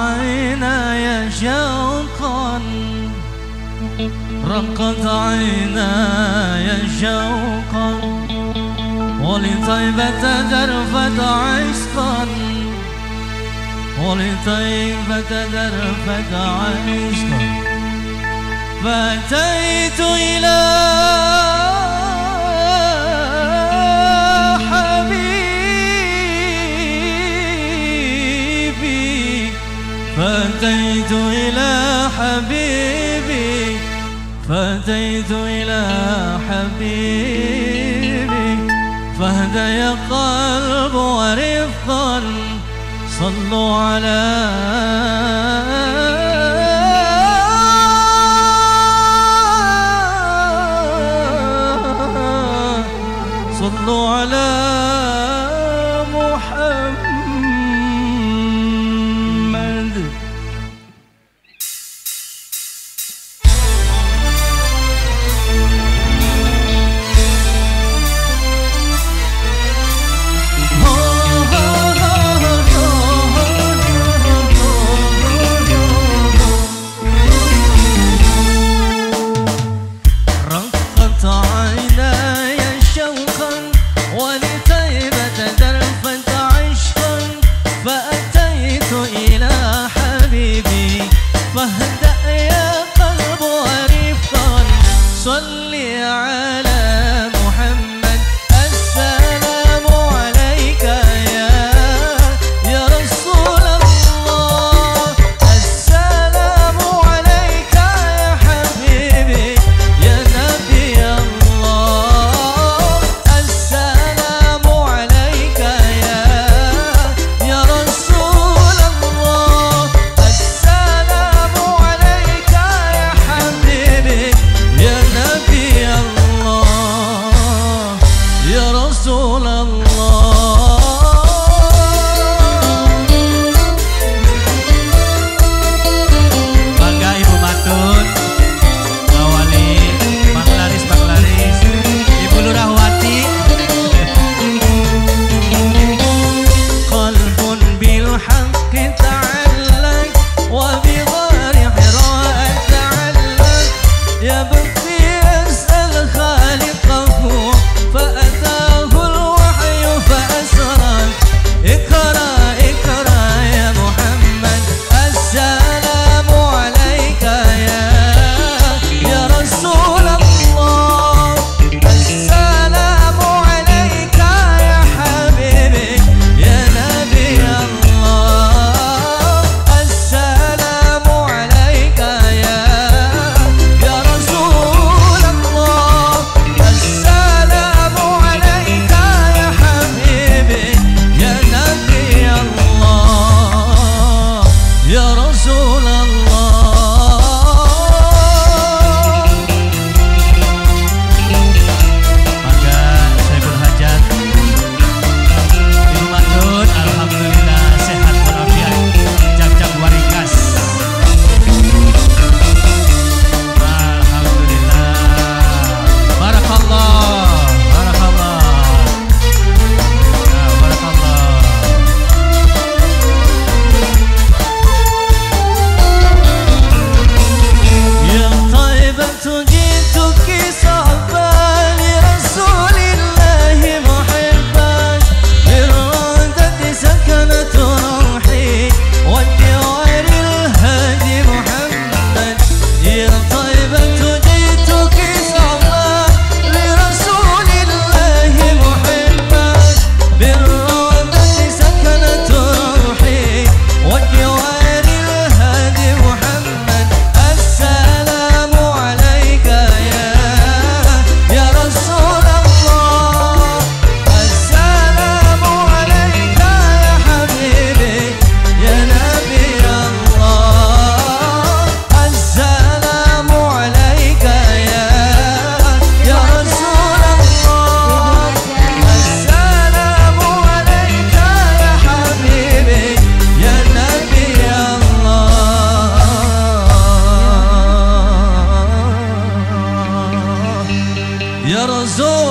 عيناي شوقا، رقت عيناي شوقا، ولطيبة ذرفت عشقا، ولطيبة ذرفت عشقا، فأتيت إلى حبيبي، فأتيت إلى حبيبي، فأتيت إلى حبيبي، فاهدى يا قلب ورفقا، صلوا على صلوا على محمد. رقت عيناي شوقا، ولطيبة ذرفت عشقا، فأتيت إلى حبيبي، فاهدأ يا قلب ورفقا، صلي على محمد. السلام عليك يا رسول الله، السلام عليك يا حبيبي يا نبي الله، السلام عليك يا رسول الله، السلام عليك يا حبيبي يا نبي الله يا رسول الله. Bangga Ibu Matun, Mbak Wali, Bang Laris, Ibu Lurahwati. Qalbun bil haqqi ta'allaq, wa bi ghari Hira ta'allaq, ya baqi yas'al khaliqahu, فأتاه الوحي فأسرق. اقرأ اقرأ يا محمد، السلام عليك يا رسول الله، السلام عليك يا حبيبي يا نبي الله، السلام عليك يا رسول الله، السلام عليك يا حبيبي يا نبي الله يا رسول الله. Bangga Syaiful Hajat, Ibu Matun, alhamdulillah sehat walafiat, jam-jam warikas. Alhamdulillah, barakallah, barakallah, barakallah. يا طيبة جئتك صحبا لرسول الله محبا، بالردة سكنت روحي والجوار الهادي محمد. يا طيبة جئتك صحبا لرسول الله محبا، بالردة سكنت روحي والجوار الهادي محمد. السلام عليك يا رسول الله، السلام عليك يا حبيبي يا نبي الله، السلام عليك يا رسول الله، السلام عليك يا حبيبي يا نبي الله يا رسول